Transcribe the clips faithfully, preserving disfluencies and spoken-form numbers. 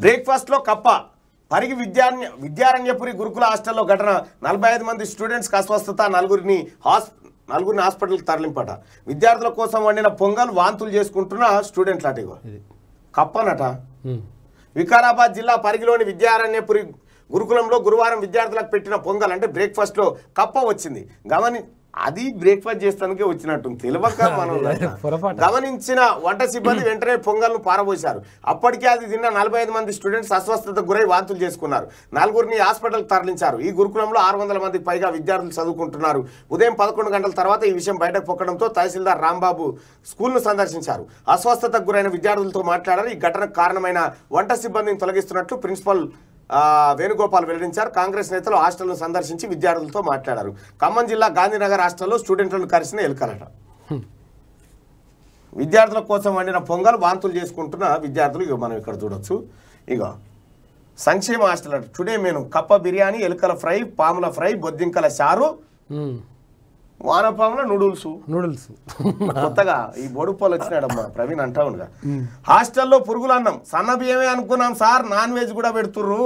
బ్రేక్ఫాస్ట్లో కప్ప పరిగి విద్యారణ్య విద్యారణ్యపురి గురుకుల హాస్టల్లో ఘటన నలభై ఐదు మంది స్టూడెంట్స్కి అస్వస్థత నలుగురిని హాస్ నలుగురిని హాస్పిటల్కి తరలింపట విద్యార్థుల కోసం వండిన పొంగల్ వాంతులు చేసుకుంటున్న స్టూడెంట్లు అట కప్పనట వికారాబాద్ జిల్లా పరిగిలోని విద్యారణ్యపురి గురుకులంలో గురువారం విద్యార్థులకు పెట్టిన పొంగల్ అంటే బ్రేక్ఫాస్ట్లో కప్ప వచ్చింది గమని అది బ్రేక్ఫాస్ట్ చేస్తానికే వచ్చినట్టుంది తెలియక మనం గమనించిన వంట సిబ్బంది వెంటనే పొంగల్ను పారబోశారు అప్పటికే అది తిన్న నలభై ఐదు మంది స్టూడెంట్స్ అస్వస్థతకు గురై వాంతులు చేసుకున్నారు నలుగురిని హాస్పిటల్కి తరలించారు ఈ గురుకులంలో ఆరు వందల మందికి పైగా విద్యార్థులు చదువుకుంటున్నారు ఉదయం పదకొండు గంటల తర్వాత ఈ విషయం బయటకు పొక్కడంతో తహసీల్దార్ రాంబాబు స్కూల్ను సందర్శించారు అస్వస్థతకు గురైన విద్యార్థులతో మాట్లాడారు ఈ ఘటనకు కారణమైన వంట సిబ్బందిని తొలగిస్తున్నట్లు ప్రిన్సిపల్ వేణుగోపాల్ వెల్లడించారు కాంగ్రెస్ నేతలు హాస్టల్ను సందర్శించి విద్యార్థులతో మాట్లాడారు ఖమ్మం జిల్లా గాంధీనగర్ హాస్టల్లో స్టూడెంట్లను కలిసిన ఎలుకలట విద్యార్థుల కోసం వండిన పొంగల్ వాంతులు చేసుకుంటున్న విద్యార్థులు ఇక మనం ఇక్కడ చూడొచ్చు ఇక సంక్షేమ హాస్టల్ అట టుడే మెను కప్ప బిర్యానీ ఎలుకల ఫ్రై పాముల ఫ్రై బొద్దింకల చారు వానపాముల నూడిల్స్ నూడిల్స్ కొత్తగా ఈ బొడుపాలు వచ్చినాడమ్మా ప్రవీణ్ అంటా ఉండగా హాస్టల్లో పురుగులు అన్నం సన్న బియ్యమే అనుకున్నాం సార్ నాన్ వెజ్ కూడా పెడుతుర్రు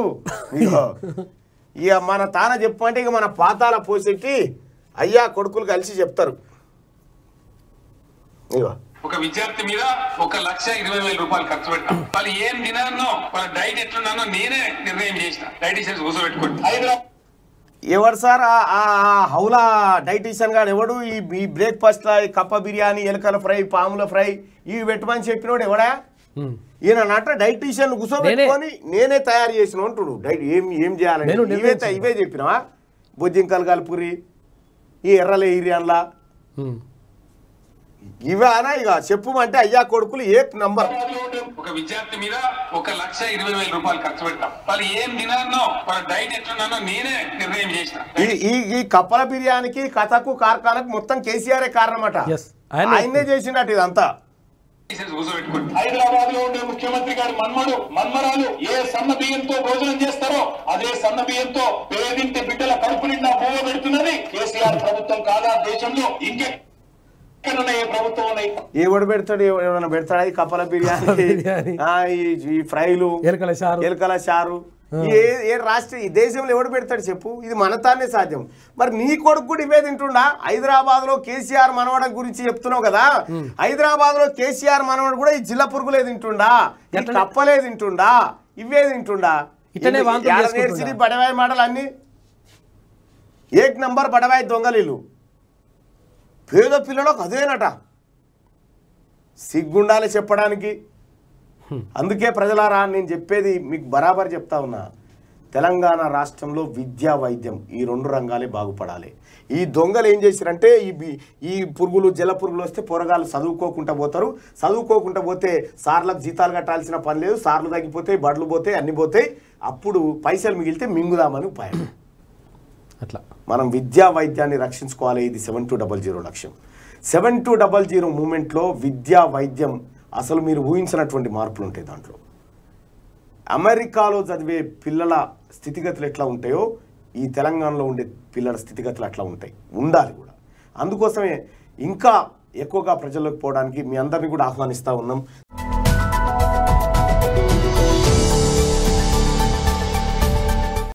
ఇక మన తాన చెప్పంటే ఇక మన పాతాల పోసేకి అయ్యా కొడుకులు కలిసి చెప్తారు ఇక ఒక విద్యార్థి మీద ఒక లక్ష ఇరవై వేల రూపాయలు ఖర్చు పెట్టాం వాళ్ళు ఏం తినారనో వాళ్ళ డైట్ ఎట్లున్నానో నేనే నిర్ణయం చేసిన డైటీషియన్స్ కూర్చోబెట్టుకోండి హైదరాబాద్ ఎవడు సార్ ఆ హౌలా డైటీషియన్ గారు ఎవడు ఈ బ్రేక్ఫాస్ట్ ఈ కప్ప బిర్యానీ ఎలుకల ఫ్రై పాముల ఫ్రై ఇవి పెట్టమని చెప్పినోడు ఎవడా ఈయన నట డైటీషియన్ కూర్చోబెట్టుకొని నేనే తయారు చేసిన అంటుడు డైట్ ఏం ఏం చేయాలని ఇవే ఇవే చెప్పినావా బొజ్జింకలు కలుపురి ఈ ఎర్రలే ఇరియన్లా ఇవేనా ఇక చెప్పుమంటే అయ్యా కొడుకులు ఏ నంబర్ ఒక విద్యార్థి మీద ఒక లక్ష ఇరవై వేల రూపాయలు ఖర్చు పెట్టాం వాళ్ళు ఏం తినారనో వాళ్ళ డైట్ ఎట్లున్నానో నేనే నిర్ణయం చేసిన ఈ ఈ కప్పల బిర్యానీకి కథకు కార్ఖానకు మొత్తం కేసీఆర్ కారణమట ఆయనే చేసినట్టు ఇదంతా హైదరాబాద్ లో ఉండే ముఖ్యమంత్రి గారి మన్మడు మన్మరాలు ఏ సన్న బియ్యంతో భోజనం చేస్తారో అదే సన్న బియ్యంతో పేదింటి బిడ్డల కడుపు నిండా బోవ పెడుతున్నది కేసీఆర్ ప్రభుత్వం కాదా దేశంలో ఇంకే ఎవడు పెడతాడు ఎవరైనా పెడతాడు అది కప్పల బిర్యానీ ఈ ఫ్రైలు ఎలుకల చారు ఎలుకల చారు ఏ ఏ రాష్ట్ర ఈ దేశంలో ఎవడు పెడతాడు చెప్పు ఇది మనతానే సాధ్యం మరి నీ కొడుకు కూడా ఇవే తింటుండా హైదరాబాద్ లో కేసీఆర్ మనవడ గురించి చెప్తున్నావు కదా హైదరాబాద్ లో కేసీఆర్ మనవడు కూడా ఈ జిల్లా పురుగులే తింటుండా కప్పలే తింటుండా ఇవే తింటుండా నేర్చి బడవాయి మాటలు అన్ని ఏక్ నంబర్ బడవాయి దొంగలీలు పేద పిల్లలకు అదేనట సిగ్గుండాలి చెప్పడానికి అందుకే ప్రజలారా నేను చెప్పేది మీకు బరాబర్ చెప్తా ఉన్నా తెలంగాణ రాష్ట్రంలో విద్యా వైద్యం ఈ రెండు రంగాలే బాగుపడాలి ఈ దొంగలు ఏం చేశారంటే ఈ ఈ పురుగులు జల పురుగులు వస్తే పొరగాళ్ళు చదువుకోకుండా పోతారు చదువుకోకుండా పోతే సార్లకు జీతాలు కట్టాల్సిన పని లేదు సార్లు తగ్గిపోతాయి బడులు పోతాయి అన్ని పోతాయి అప్పుడు పైసలు మిగిలితే మింగుదామని ఉపాయం అట్లా మనం విద్యా వైద్యాన్ని రక్షించుకోవాలి ఇది సెవెన్ టూ డబల్ జీరో లక్ష్యం సెవెన్ టూ డబల్ జీరో మూమెంట్లో విద్యా వైద్యం అసలు మీరు ఊహించినటువంటి మార్పులు ఉంటాయి దాంట్లో అమెరికాలో చదివే పిల్లల స్థితిగతులు ఎట్లా ఉంటాయో ఈ తెలంగాణలో ఉండే పిల్లల స్థితిగతులు అట్లా ఉంటాయి ఉండాలి కూడా అందుకోసమే ఇంకా ఎక్కువగా ప్రజల్లోకి పోవడానికి మీ అందరినీ కూడా ఆహ్వానిస్తూ ఉన్నాం